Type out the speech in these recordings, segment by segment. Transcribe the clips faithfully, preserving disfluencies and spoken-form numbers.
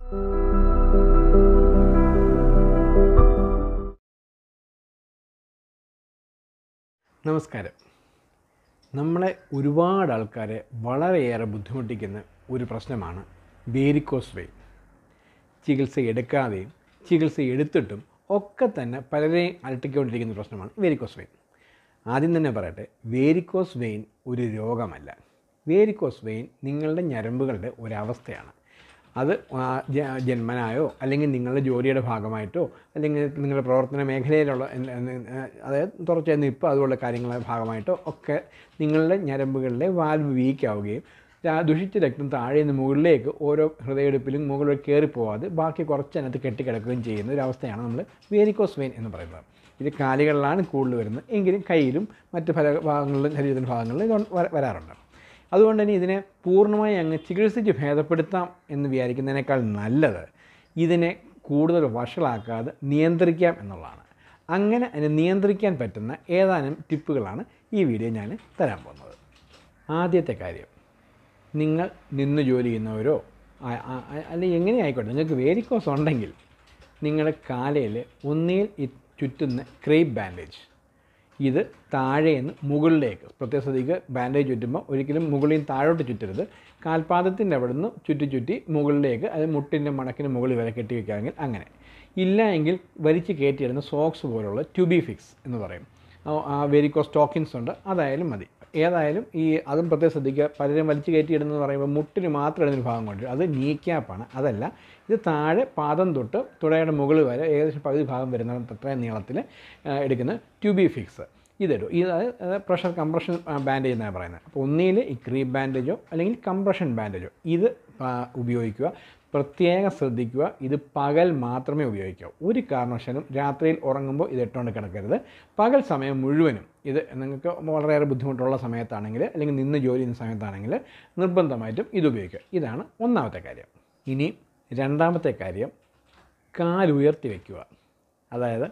നമസ്കാരം. നമ്മളെ ഒരുപാട് ആൾക്കാരെ വളരെയേറെ ബുദ്ധിമുട്ടിക്കുന്ന ഒരു പ്രശ്നമാണ് വേരിക്കോസ് വെയിൻ. ചികിത്സ എടുക്കാതെയും ചികിത്സ എടുത്തിട്ടും ഒക്കെ തന്നെ പലരെയും അലട്ടിക്കൊണ്ടിരിക്കുന്ന പ്രശ്നമാണ് വേരിക്കോസ് വെയിൻ. ആദ്യം തന്നെ പറയട്ടെ, വേരിക്കോസ് വെയിൻ ഒരു രോഗമല്ല. വേരിക്കോസ് വെയിൻ നിങ്ങളുടെ ഞരമ്പുകളുടെ ഒരവസ്ഥയാണ്. അത് ജന്മനായോ അല്ലെങ്കിൽ നിങ്ങളുടെ ജോലിയുടെ ഭാഗമായിട്ടോ അല്ലെങ്കിൽ നിങ്ങളുടെ പ്രവർത്തന മേഖലയിലുള്ള അതായത് തുടർച്ചയായി ഇപ്പോൾ അതുപോലുള്ള കാര്യങ്ങളുടെ ഭാഗമായിട്ടോ ഒക്കെ നിങ്ങളുടെ ഞരമ്പുകളിലെ വാൽവ് വീക്കാവുകയും ദുഷിച്ച രക്തം താഴെ നിന്ന് മുകളിലേക്ക് ഓരോ ഹൃദയടുപ്പിലും മുകളിൽ കയറിപ്പോവാതെ ബാക്കി കുറച്ചതിനകത്ത് കെട്ടിക്കിടക്കുകയും ചെയ്യുന്ന ഒരു അവസ്ഥയാണ് നമ്മൾ വേരിക്കോസ് വെയിൻ എന്ന് പറയുന്നത്. ഇത് കാലുകളിലാണ് കൂടുതൽ വരുന്നത്, എങ്കിലും കയ്യിലും മറ്റ് പല ഭാഗങ്ങളിലും ശരീരത്തിൻ്റെ ഭാഗങ്ങളിലും ഇത് വരാറുണ്ട്. അതുകൊണ്ട് തന്നെ ഇതിനെ പൂർണ്ണമായി അങ്ങ് ചികിത്സിച്ച് ഭേദപ്പെടുത്താം എന്ന് വിചാരിക്കുന്നതിനേക്കാൾ നല്ലത് ഇതിനെ കൂടുതൽ വഷളാക്കാതെ നിയന്ത്രിക്കാം എന്നുള്ളതാണ്. അങ്ങനെ അതിനെ നിയന്ത്രിക്കാൻ പറ്റുന്ന ഏതാനും ടിപ്പുകളാണ് ഈ വീഡിയോ ഞാൻ തരാൻ പോകുന്നത്. ആദ്യത്തെ കാര്യം, നിങ്ങൾ നിന്ന് ജോലി ചെയ്യുന്നവരോ അല്ലെങ്കിൽ എങ്ങനെ ആയിക്കോട്ടെ, നിങ്ങൾക്ക് വേരിക്കോസ് ഉണ്ടെങ്കിൽ നിങ്ങളുടെ കാലയിൽ ഒന്നിൽ ചുറ്റുന്ന ക്രേപ്പ് ബാൻഡേജ്, ഇത് താഴേന്ന് മുകളിലേക്ക് പ്രത്യേക ശ്രദ്ധിക്കുക. ബാൻഡേജ് ചുറ്റുമ്പോൾ ഒരിക്കലും മുകളിൽ നിന്ന് താഴോട്ട് ചുറ്റരുത്. കാൽപാദത്തിൻ്റെ അവിടെ നിന്ന് ചുറ്റി ചുറ്റി മുകളിലേക്ക്, അത് മുട്ടിൻ്റെ മടക്കിന് മുകളിൽ വരെ കെട്ടി വയ്ക്കുകയാണെങ്കിൽ അങ്ങനെ. ഇല്ല എങ്കിൽ വലിച്ച് കയറ്റിയിടുന്ന സോക്സ് പോലുള്ള ട്യൂബി ഫിക്സ് എന്ന് പറയും. വേരിക്കോസ് സ്റ്റോക്കിൻസ് ഉണ്ട്, അതായാലും മതി. ഏതായാലും ഈ അതും പ്രത്യേകം ശ്രദ്ധിക്കുക. പലരും വലിച്ച് കയറ്റിയിടുന്നത് പറയുമ്പോൾ മുട്ടിന് മാത്രം ഇടുന്നൊരു ഭാഗം കൊണ്ട് അത് നീ ക്യാപ്പാണ്. അതല്ല, ഇത് താഴെ പാദം തൊട്ട് തുടയുടെ മുകളിൽ വരെ ഏകദേശം പകുതി ഭാഗം വരുന്ന അത്രയും നീളത്തിൽ എടുക്കുന്ന ട്യൂബി ഫിക്സ് ഇതിടും. ഇത് പ്രഷർ കംപ്രഷൻ ബാൻഡേജ് എന്നാണ് പറയുന്നത്. അപ്പോൾ ഒന്നിൽ ഈ ക്രീപ്പ് ബാൻഡേജോ അല്ലെങ്കിൽ കംപ്രഷൻ ബാൻഡേജോ ഇത് ഉപയോഗിക്കുക. പ്രത്യേകം ശ്രദ്ധിക്കുക, ഇത് പകൽ മാത്രമേ ഉപയോഗിക്കാവൂ. ഒരു കാരണവശാലും രാത്രിയിൽ ഉറങ്ങുമ്പോൾ ഇത് ഇട്ടുകൊണ്ട് കിടക്കരുത്. പകൽ സമയം മുഴുവനും ഇത് നിങ്ങൾക്ക് വളരെയേറെ ബുദ്ധിമുട്ടുള്ള സമയത്താണെങ്കിൽ അല്ലെങ്കിൽ നിന്ന് ജോലി ചെയ്യുന്ന സമയത്താണെങ്കിൽ നിർബന്ധമായിട്ടും ഇത് ഉപയോഗിക്കുക. ഇതാണ് ഒന്നാമത്തെ കാര്യം. ഇനി രണ്ടാമത്തെ കാര്യം, കാലുയർത്തി വയ്ക്കുക. അതായത്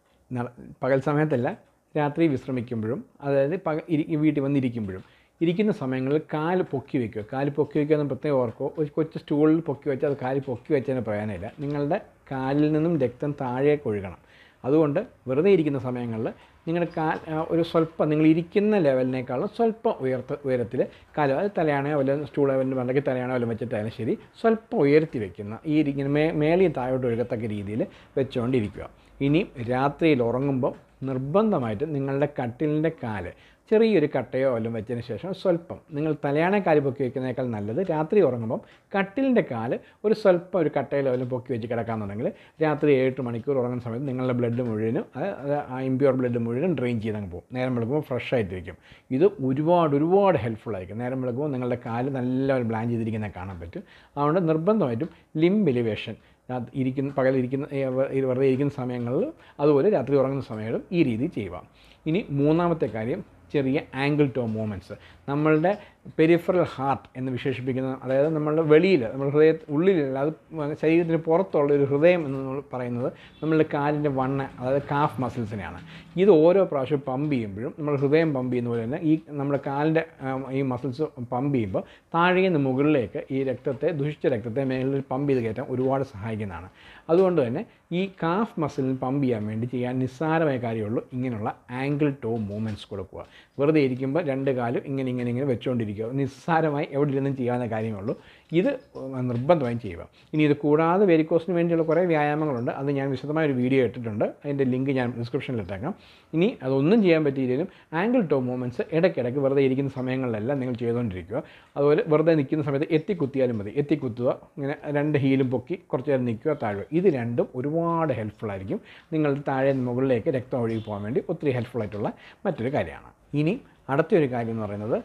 പകൽ സമയത്തല്ല, രാത്രി വിശ്രമിക്കുമ്പോഴും അതായത് പക വീട്ടിൽ വന്നിരിക്കുമ്പോഴും ഇരിക്കുന്ന സമയങ്ങളിൽ കാല് പൊക്കി വയ്ക്കുക. കാല് പൊക്കി വയ്ക്കുക എന്ന് പ്രത്യേകം ഓർക്കോ. ഒരു കൊച്ചു സ്റ്റൂളിൽ പൊക്കി വെച്ചാൽ അത് കാല് പൊക്കി വെച്ചതിന് പ്രയോജനമില്ല. നിങ്ങളുടെ കാലിൽ നിന്നും രക്തം താഴേക്ക് ഒഴുകണം. അതുകൊണ്ട് വെറുതെ ഇരിക്കുന്ന സമയങ്ങളിൽ നിങ്ങളുടെ കാൽ ഒരു സ്വല്പം നിങ്ങൾ ഇരിക്കുന്ന ലെവലിനേക്കാളും സ്വല്പം ഉയർത്ത ഉയരത്തിൽ കാല്, അത് തലയാണോ വല്ല സ്റ്റൂൾ ലെവലിൻ്റെ മണ്ടയ്ക്ക് തലയാണോ വല്ല വെച്ചിട്ടായാലും ശരി, സ്വല്പം ഉയർത്തി വയ്ക്കുന്ന ഈ ഇരിക്കുന്ന മേ മേളിൽ താഴോട്ട് ഒഴുകത്തക്ക രീതിയിൽ വെച്ചുകൊണ്ടിരിക്കുക. ഇനി രാത്രിയിൽ ഉറങ്ങുമ്പോൾ നിർബന്ധമായിട്ട് നിങ്ങളുടെ കട്ടിലിൻ്റെ കാല് ചെറിയൊരു കട്ടയോ വല്ലതും വെച്ചതിന് ശേഷം സ്വല്പം നിങ്ങൾ തലയാണെ കാല് പൊക്കി വയ്ക്കുന്നതിനേക്കാൾ നല്ലത് രാത്രി ഉറങ്ങുമ്പം കട്ടിലിൻ്റെ കാല് ഒരു സ്വല്പം ഒരു കട്ടയിലോ വല്ലതും പൊക്കി വെച്ച് കിടക്കാമെന്നുണ്ടെങ്കിൽ രാത്രി ഏഴ് മണിക്കൂർ ഉറങ്ങുന്ന സമയത്ത് നിങ്ങളുടെ ബ്ലഡ് മുഴുവനും ആ ഇമ്പ്യൂർ ബ്ലഡ് മുഴുവൻ ഡ്രെയിൻ ചെയ്തങ്ങ് പോകും. നേരം വെളുക്കുമ്പോൾ ഫ്രഷ് ആയിട്ടിരിക്കും. ഇത് ഒരുപാട് ഒരുപാട് ഹെൽപ്ഫുൾ ആയിരിക്കും. നേരം വെളുക്കുമ്പോൾ നിങ്ങളുടെ കാല് നല്ല ഒരു ബ്ലാൻ ചെയ്തിരിക്കുന്നത് കാണാൻ പറ്റും. അതുകൊണ്ട് നിർബന്ധമായിട്ടും ലിംബ് എലിവേഷൻ ഇരിക്കുന്ന പകലിരിക്കുന്ന വെറുതെ ഇരിക്കുന്ന സമയങ്ങളിൽ അതുപോലെ രാത്രി ഉറങ്ങുന്ന സമയങ്ങളും ഈ രീതി ചെയ്യുക. ഇനി മൂന്നാമത്തെ കാര്യം, ചെറിയ ആംഗിൾ ടോ മൂവ്മെൻറ്റ്സ്. നമ്മളുടെ പെരിഫറൽ ഹാർട്ട് എന്ന് വിശേഷിപ്പിക്കുന്ന, അതായത് നമ്മളുടെ വെളിയിൽ നമ്മൾ ഹൃദയ ഉള്ളിലല്ല, അത് ശരീരത്തിന് പുറത്തുള്ള ഒരു ഹൃദയം എന്ന് നമ്മൾ പറയുന്നത് നമ്മളുടെ കാലിൻ്റെ വണ്ണ, അതായത് കാഫ് മസിൽസിനെയാണ്. ഇത് ഓരോ പ്രാവശ്യം പമ്പ് ചെയ്യുമ്പോഴും നമ്മൾ ഹൃദയം പമ്പ് ചെയ്യുന്ന പോലെ തന്നെ ഈ നമ്മുടെ കാലിൻ്റെ ഈ മസിൽസ് പമ്പ് ചെയ്യുമ്പോൾ താഴെ നിന്ന് മുകളിലേക്ക് ഈ രക്തത്തെ, ദുഷിച്ച രക്തത്തെ മേളിൽ പമ്പ് ചെയ്ത് കയറ്റാൻ ഒരുപാട് സഹായിക്കുന്നതാണ്. അതുകൊണ്ട് തന്നെ ഈ കാഫ് മസിലിന് പമ്പ് ചെയ്യാൻ വേണ്ടി ചെയ്യാൻ നിസ്സാരമായ കാര്യമുള്ളൂ ഇങ്ങനെയുള്ള ആംഗിൾ ടോ മൂവ്മെൻറ്റ്സ് കൊടുക്കുക. വെറുതെ ഇരിക്കുമ്പോൾ രണ്ട് കാലും ഇങ്ങനെ ഇങ്ങനെ ഇങ്ങനെ വെച്ചുകൊണ്ടിരിക്കുക. നിസ്സാരമായി എവിടെ ഇരുന്നും ചെയ്യാവുന്ന കാര്യമുള്ളൂ. ഇത് നിർബന്ധമായും ചെയ്യുക. ഇനി ഇത് കൂടാതെ വെരിക്കോസിന് വേണ്ടിയുള്ള കുറേ വ്യായാമങ്ങളുണ്ട്. അത് ഞാൻ വിശദമായ ഒരു വീഡിയോ ഇട്ടിട്ടുണ്ട്. അതിൻ്റെ ലിങ്ക് ഞാൻ ഡിസ്ക്രിപ്ഷനിൽ ഇട്ടേക്കാം. ഇനി അതൊന്നും ചെയ്യാൻ പറ്റിയില്ലെങ്കിലും ആംഗിൾ ടോ മൂവ്മെൻറ്റ്സ് ഇടയ്ക്കിടയ്ക്ക് വെറുതെ ഇരിക്കുന്ന സമയങ്ങളിലെല്ലാം നിങ്ങൾ ചെയ്തുകൊണ്ടിരിക്കുക. അതുപോലെ വെറുതെ നിൽക്കുന്ന സമയത്ത് എത്തിക്കുത്തിയാലും മതി. എത്തിക്കുത്തുക, ഇങ്ങനെ രണ്ട് ഹീലും പൊക്കി കുറച്ച് നേരം നിൽക്കുക, താഴുക. ഇത് രണ്ടും ഒരുപാട് ഹെൽപ്ഫുള്ളായിരിക്കും. നിങ്ങളുടെ താഴെ മുകളിലേക്ക് രക്തം ഒഴുകി പോകാൻ വേണ്ടി ഒത്തിരി ഹെൽപ്ഫുള്ളായിട്ടുള്ള മറ്റൊരു കാര്യമാണ്. ഇനി അടുത്തൊരു കാര്യം എന്ന് പറയുന്നത്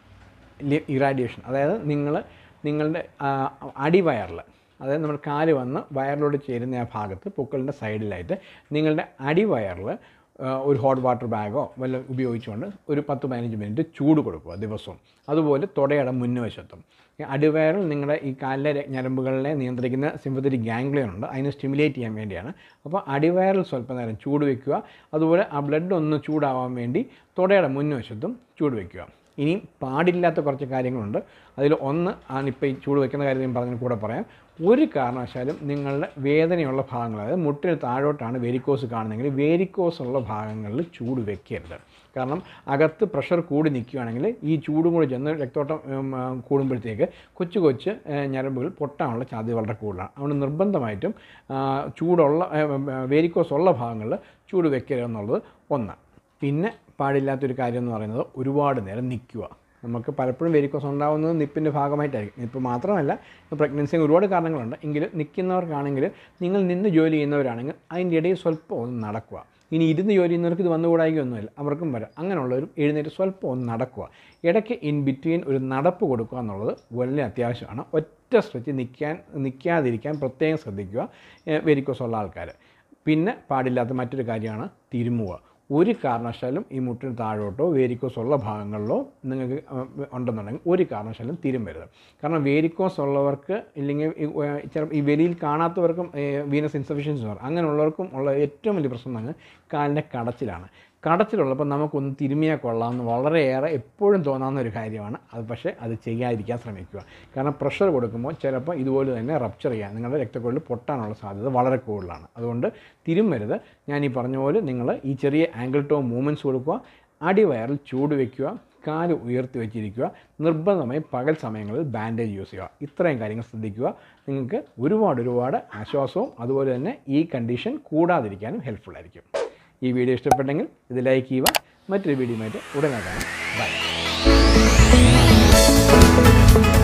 ഇറാഡിയേഷൻ. അതായത് നിങ്ങൾ നിങ്ങളുടെ അടിവയറിൽ, അതായത് നമ്മൾ കാല് വന്ന് വയറിലോട്ട് ചേരുന്ന ആ ഭാഗത്ത് പൊക്കിളിൻ്റെ സൈഡിലായിട്ട് നിങ്ങളുടെ അടിവയറിൽ ഒരു ഹോട്ട് വാട്ടർ ബാഗോ വല്ല ഉപയോഗിച്ചുകൊണ്ട് ഒരു പത്ത് പതിനഞ്ച് മിനിറ്റ് ചൂട് കൊടുക്കുക ദിവസവും. അതുപോലെ തുടയുടെ മുൻവശത്തും അടിവയറിൽ നിങ്ങളുടെ ഈ കാലിലെ ഞരമ്പുകളെ നിയന്ത്രിക്കുന്ന സിമ്പത്തറ്റിക് ഗാംഗ്ലിയൻ ഉണ്ട്, അതിനെ സ്റ്റിമുലേറ്റ് ചെയ്യാൻ വേണ്ടിയാണ്. അപ്പോൾ അടിവയറിൽ സ്വല്പം നേരം ചൂട് വയ്ക്കുക. അതുപോലെ ആ ബ്ലഡ് ഒന്ന് ചൂടാവാൻ വേണ്ടി തുടയുടെ മുൻവശത്തും ചൂട് വയ്ക്കുക. ഇനിയും പാടില്ലാത്ത കുറച്ച് കാര്യങ്ങളുണ്ട്. അതിൽ ഒന്ന് ആണ് ഇപ്പോൾ ഈ ചൂട് വയ്ക്കുന്ന കാര്യം ഞാൻ പറഞ്ഞ കൂടെ പറയാം. ഒരു കാരണവശാലും നിങ്ങളുടെ വേദനയുള്ള ഭാഗങ്ങൾ, അതായത് മുട്ടിന് താഴോട്ടാണ് വെരിക്കോസ് കാണുന്നതെങ്കിൽ വെരിക്കോസ് ഉള്ള ഭാഗങ്ങളിൽ ചൂട് വെക്കരുത്. കാരണം അകത്ത് പ്രഷർ കൂടി നിൽക്കുകയാണെങ്കിൽ ഈ ചൂടും കൂടി ചെന്ന് രക്തോട്ടം കൂടുമ്പോഴത്തേക്ക് കൊച്ചു കൊച്ച് ഞരമ്പുകൾ പൊട്ടാനുള്ള സാധ്യത വളരെ കൂടുതലാണ്. അതുകൊണ്ട് നിർബന്ധമായിട്ടും ചൂടുള്ള വെരിക്കോസ് ഉള്ള ഭാഗങ്ങളിൽ ചൂട് വെക്കരുതെന്നുള്ളത് ഒന്ന്. പിന്നെ പാടില്ലാത്തൊരു കാര്യം എന്ന് പറയുന്നത് ഒരുപാട് നേരം നിൽക്കുക. നമുക്ക് പലപ്പോഴും വെരിക്കോസ് ഉണ്ടാകുന്നത് നിപ്പിൻ്റെ ഭാഗമായിട്ടായിരിക്കും. നിപ്പ് മാത്രമല്ല, പ്രഗ്നൻസിക്ക് ഒരുപാട് കാരണങ്ങളുണ്ട്. എങ്കിലും നിൽക്കുന്നവർക്കാണെങ്കിൽ, നിങ്ങൾ നിന്ന് ജോലി ചെയ്യുന്നവരാണെങ്കിൽ അതിൻ്റെ ഇടയിൽ സ്വല്പം ഒന്ന് നടക്കുക. ഇനി ഇരുന്ന് ജോലി ചെയ്യുന്നവർക്ക് ഇത് വന്നുകൂടായിക്കൊന്നുമില്ല, അവർക്കും വരാം. അങ്ങനെയുള്ളവരും എഴുന്നേറ്റ് സ്വല്പം ഒന്ന് നടക്കുക. ഇടയ്ക്ക് ഇൻ ബിറ്റ്വീൻ ഒരു നടപ്പ് കൊടുക്കുക എന്നുള്ളത് വളരെ അത്യാവശ്യമാണ്. ഒറ്റ സ്ട്രെച്ച് നിൽക്കാൻ നിൽക്കാതിരിക്കാൻ പ്രത്യേകം ശ്രദ്ധിക്കുക വെരിക്കോസ് ഉള്ള ആൾക്കാർ. പിന്നെ പാടില്ലാത്ത മറ്റൊരു കാര്യമാണ് തിരുമുക. ഒരു കാരണവശാലും ഈ മുട്ടിന് താഴോട്ടോ വേരിക്കോസ് ഉള്ള ഭാഗങ്ങളിലോ നിങ്ങൾക്ക് ഉണ്ടെന്നുണ്ടെങ്കിൽ ഒരു കാരണവശാലും തിരുമ്പരുത്. കാരണം വേരിക്കോസ് ഉള്ളവർക്ക്, ഇല്ലെങ്കിൽ ചിലപ്പോൾ ഈ വെളിയിൽ കാണാത്തവർക്കും വീനസ് ഇൻസഫിഷ്യൻസി പറയും, അങ്ങനെയുള്ളവർക്കും ഉള്ള ഏറ്റവും വലിയ പ്രശ്നം എന്ന് പറഞ്ഞാൽ കാലിൻ്റെ കടച്ചിലാണ്. കടച്ചിലുള്ളപ്പോൾ നമുക്കൊന്ന് തിരുമിയാൽ കൊള്ളാമെന്ന് വളരെയേറെ എപ്പോഴും തോന്നാവുന്ന ഒരു കാര്യമാണ്. അത് പക്ഷേ അത് ചെയ്യാതിരിക്കാൻ ശ്രമിക്കുക. കാരണം പ്രഷർ കൊടുക്കുമ്പോൾ ചിലപ്പോൾ ഇതുപോലെ തന്നെ റപ്ചർ ചെയ്യാൻ, നിങ്ങളുടെ രക്തക്കൊഴൽ പൊട്ടാനുള്ള സാധ്യത വളരെ കൂടുതലാണ്. അതുകൊണ്ട് തിരുമരുത്. ഞാൻ ഈ പറഞ്ഞ പോലെ നിങ്ങൾ ഈ ചെറിയ ആംഗിൾ ടോ മൂവ്മെൻറ്റ്സ് കൊടുക്കുക, അടിവയറിൽ ചൂട് വയ്ക്കുക, കാല് ഉയർത്തി വെച്ചിരിക്കുക, നിർബന്ധമായും പകൽ സമയങ്ങളിൽ ബാൻഡേജ് യൂസ് ചെയ്യുക. ഇത്രയും കാര്യങ്ങൾ ശ്രദ്ധിക്കുക. നിങ്ങൾക്ക് ഒരുപാട് ഒരുപാട് ആശ്വാസവും അതുപോലെ തന്നെ ഈ കണ്ടീഷൻ കൂടാതിരിക്കാനും ഹെൽപ്ഫുൾ ആയിരിക്കും. ഈ വീഡിയോ ഇഷ്ടപ്പെട്ടെങ്കിൽ ഇത് ലൈക്ക് ചെയ്യുക. മറ്റൊരു വീഡിയോയുമായിട്ട് ഉടനെ കാണാം. ബൈ.